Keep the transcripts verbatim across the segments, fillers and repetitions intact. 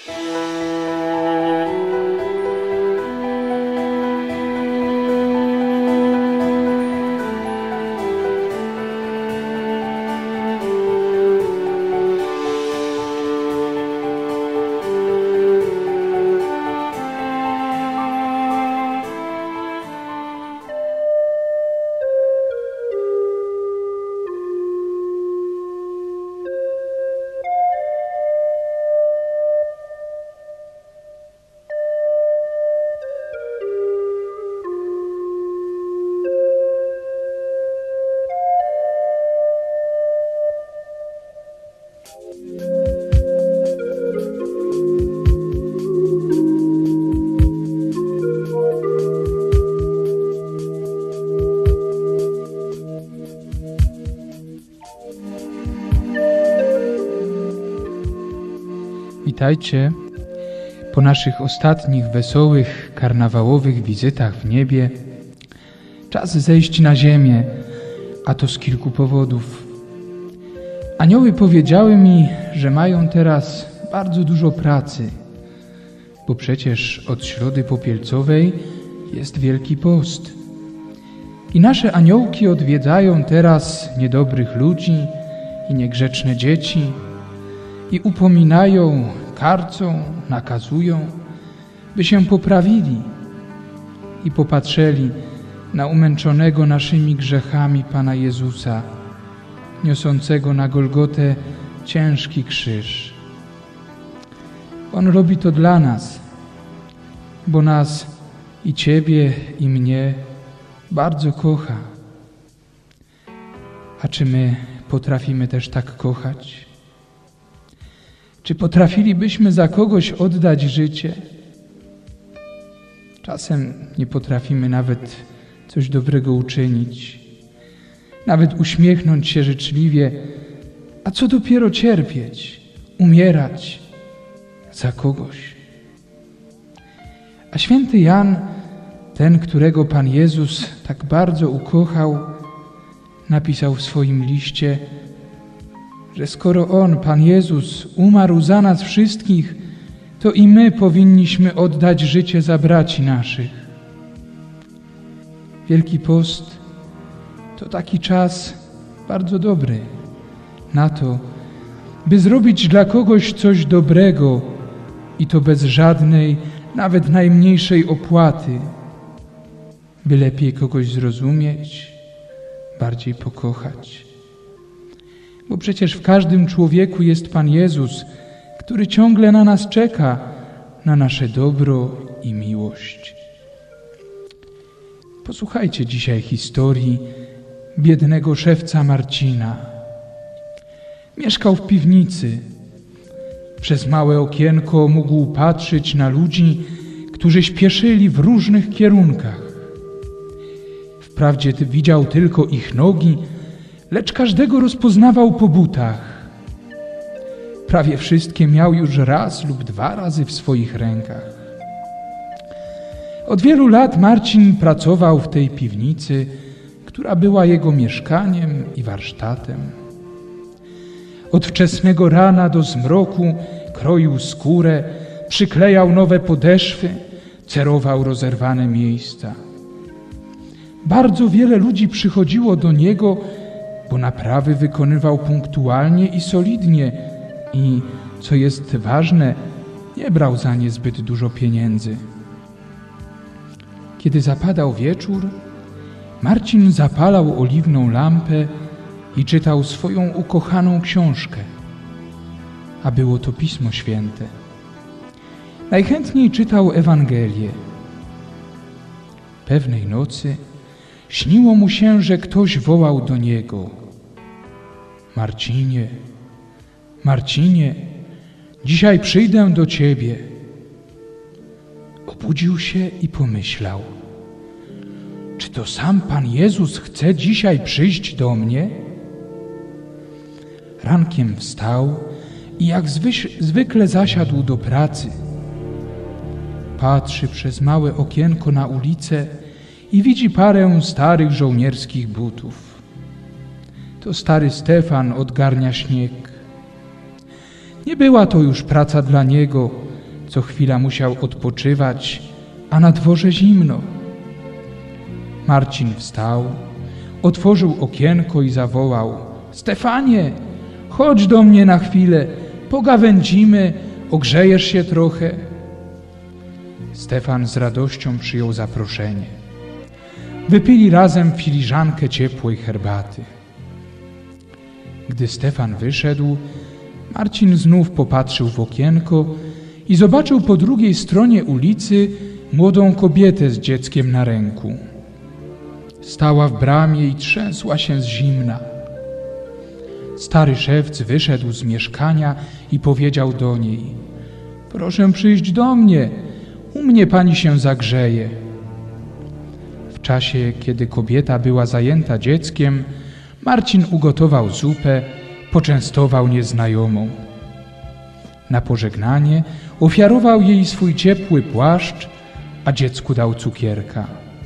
Witajcie po naszych ostatnich wesołych, karnawałowych wizytach w niebie. Czas zejść na ziemię, a to z kilku powodów. Anioły powiedziały mi, że mają teraz bardzo dużo pracy, bo przecież od Środy Popielcowej jest Wielki Post. I nasze aniołki odwiedzają teraz niedobrych ludzi i niegrzeczne dzieci i upominają, karcą, nakazują, by się poprawili i popatrzeli na umęczonego naszymi grzechami Pana Jezusa, niosącego na Golgotę ciężki krzyż. On robi to dla nas, bo nas i Ciebie, i mnie bardzo kocha. A czy my potrafimy też tak kochać? Czy potrafilibyśmy za kogoś oddać życie? Czasem nie potrafimy nawet coś dobrego uczynić, nawet uśmiechnąć się życzliwie, a co dopiero cierpieć, umierać za kogoś. A święty Jan, ten, którego Pan Jezus tak bardzo ukochał, napisał w swoim liście, że skoro On, Pan Jezus, umarł za nas wszystkich, to i my powinniśmy oddać życie za braci naszych. Wielki Post to taki czas bardzo dobry na to, by zrobić dla kogoś coś dobrego i to bez żadnej, nawet najmniejszej opłaty, by lepiej kogoś zrozumieć, bardziej pokochać. Bo przecież w każdym człowieku jest Pan Jezus, który ciągle na nas czeka, na nasze dobro i miłość. Posłuchajcie dzisiaj historii biednego szewca Marcina. Mieszkał w piwnicy. Przez małe okienko mógł patrzeć na ludzi, którzy śpieszyli w różnych kierunkach. Wprawdzie widział tylko ich nogi, lecz każdego rozpoznawał po butach. Prawie wszystkie miał już raz lub dwa razy w swoich rękach. Od wielu lat Marcin pracował w tej piwnicy, która była jego mieszkaniem i warsztatem. Od wczesnego rana do zmroku kroił skórę, przyklejał nowe podeszwy, cerował rozerwane miejsca. Bardzo wiele ludzi przychodziło do niego, bo naprawy wykonywał punktualnie i solidnie i, co jest ważne, nie brał za nie zbyt dużo pieniędzy. Kiedy zapadał wieczór, Marcin zapalał oliwną lampę i czytał swoją ukochaną książkę, a było to Pismo Święte. Najchętniej czytał Ewangelię. Pewnej nocy śniło mu się, że ktoś wołał do niego: Marcinie, Marcinie, dzisiaj przyjdę do ciebie. Obudził się i pomyślał: czy to sam Pan Jezus chce dzisiaj przyjść do mnie? Rankiem wstał i jak zwykle zasiadł do pracy. Patrzy przez małe okienko na ulicę i widzi parę starych żołnierskich butów. To stary Stefan odgarnia śnieg. Nie była to już praca dla niego, Co chwila musiał odpoczywać, a na dworze zimno. Marcin wstał, otworzył okienko i zawołał: Stefanie, chodź do mnie na chwilę, pogawędzimy, ogrzejesz się trochę. Stefan z radością przyjął zaproszenie. Wypili razem filiżankę ciepłej herbaty. Gdy Stefan wyszedł, Marcin znów popatrzył w okienko i zobaczył po drugiej stronie ulicy młodą kobietę z dzieckiem na ręku. Stała w bramie i trzęsła się z zimna. Stary szewc wyszedł z mieszkania i powiedział do niej: Proszę przyjść do mnie, u mnie pani się zagrzeje. W czasie, kiedy kobieta była zajęta dzieckiem, Marcin ugotował zupę, poczęstował nieznajomą. Na pożegnanie ofiarował jej swój ciepły płaszcz, a dziecku dał cukierka.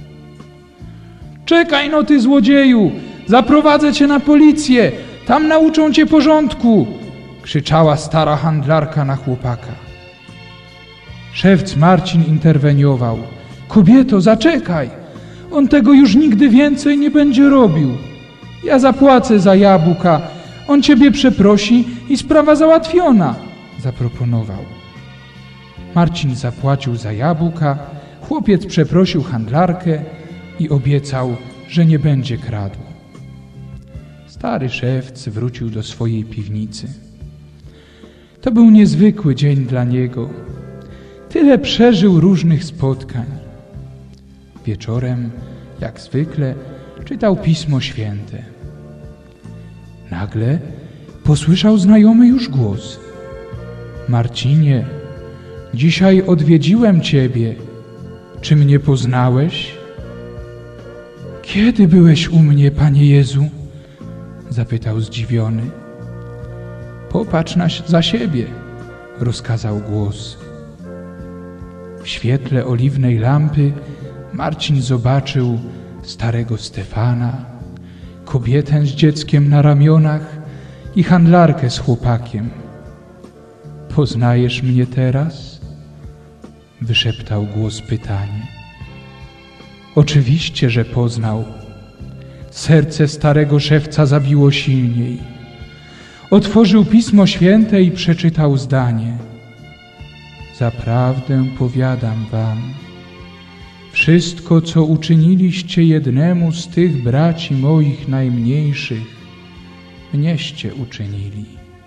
Czekaj no ty złodzieju, zaprowadzę cię na policję, tam nauczą cię porządku, krzyczała stara handlarka na chłopaka. Szewc Marcin interweniował. Kobieto, zaczekaj, on tego już nigdy więcej nie będzie robił. Ja zapłacę za jabłka, on ciebie przeprosi i sprawa załatwiona, zaproponował. Marcin zapłacił za jabłka, chłopiec przeprosił handlarkę i obiecał, że nie będzie kradł. Stary szewc wrócił do swojej piwnicy. To był niezwykły dzień dla niego. Tyle przeżył różnych spotkań. Wieczorem, jak zwykle, czytał Pismo Święte. Nagle posłyszał znajomy już głos. Marcinie, dzisiaj odwiedziłem ciebie. Czy mnie poznałeś? Kiedy byłeś u mnie, Panie Jezu? Zapytał zdziwiony. Popatrz na, za siebie, rozkazał głos. W świetle oliwnej lampy Marcin zobaczył starego Stefana, kobietę z dzieckiem na ramionach i handlarkę z chłopakiem. Poznajesz mnie teraz? Wyszeptał głos pytanie. Oczywiście, że poznał. Serce starego szewca zabiło silniej. Otworzył Pismo Święte i przeczytał zdanie. Zaprawdę powiadam wam, wszystko, co uczyniliście jednemu z tych braci moich najmniejszych, mnieście uczynili.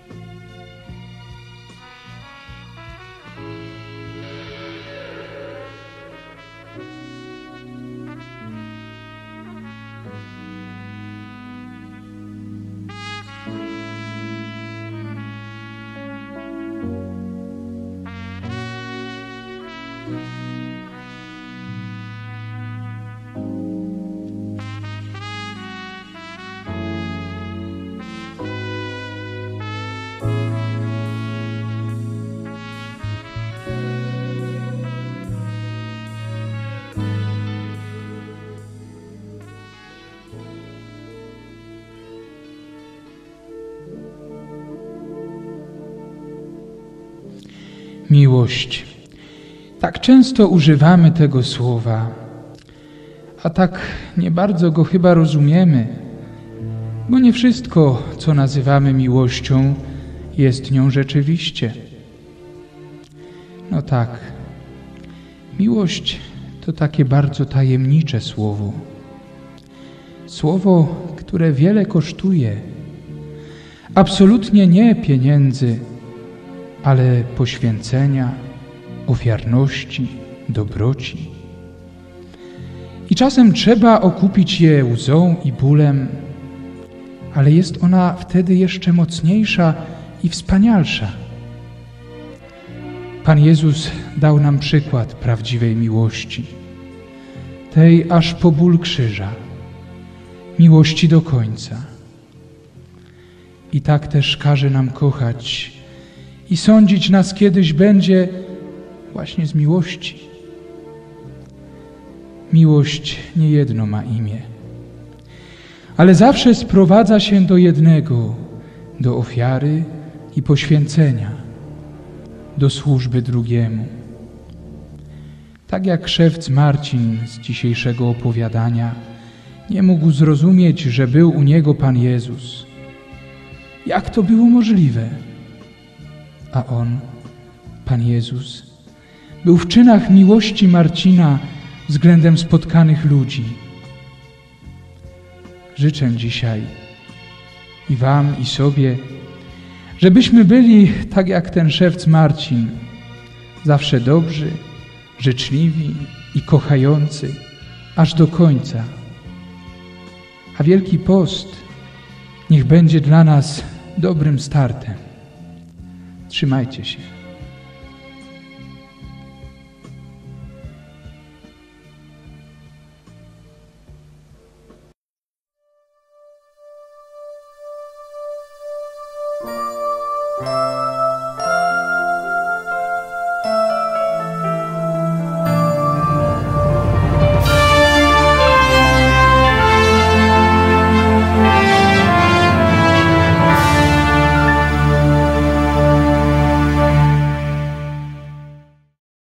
Miłość. Tak często używamy tego słowa, a tak nie bardzo go chyba rozumiemy, bo nie wszystko, co nazywamy miłością, jest nią rzeczywiście. No tak, miłość to takie bardzo tajemnicze słowo. Słowo, które wiele kosztuje. Absolutnie nie pieniędzy, ale poświęcenia, ofiarności, dobroci. I czasem trzeba okupić je łzą i bólem, ale jest ona wtedy jeszcze mocniejsza i wspanialsza. Pan Jezus dał nam przykład prawdziwej miłości, tej aż po ból krzyża, miłości do końca. I tak też każe nam kochać i sądzić nas kiedyś będzie właśnie z miłości. Miłość nie jedno ma imię, ale zawsze sprowadza się do jednego, do ofiary i poświęcenia, do służby drugiemu. Tak jak szewc Marcin z dzisiejszego opowiadania nie mógł zrozumieć, że był u niego Pan Jezus. Jak to było możliwe? A on, Pan Jezus, był w czynach miłości Marcina względem spotkanych ludzi. Życzę dzisiaj i Wam, i sobie, żebyśmy byli tak jak ten szewc Marcin, zawsze dobrzy, życzliwi i kochający, aż do końca. A Wielki Post niech będzie dla nas dobrym startem. Trzymajcie się.